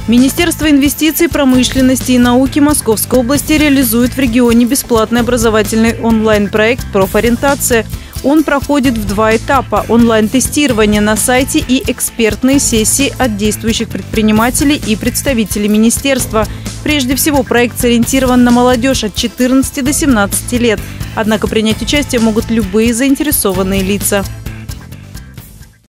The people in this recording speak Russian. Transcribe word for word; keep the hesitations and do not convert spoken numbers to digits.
Министерство инвестиций, промышленности и науки Московской области реализует в регионе бесплатный образовательный онлайн-проект «Профориентация». Он проходит в два этапа – онлайн-тестирование на сайте и экспертные сессии от действующих предпринимателей и представителей министерства. Прежде всего, проект сориентирован на молодежь от четырнадцати до семнадцати лет. Однако принять участие могут любые заинтересованные лица.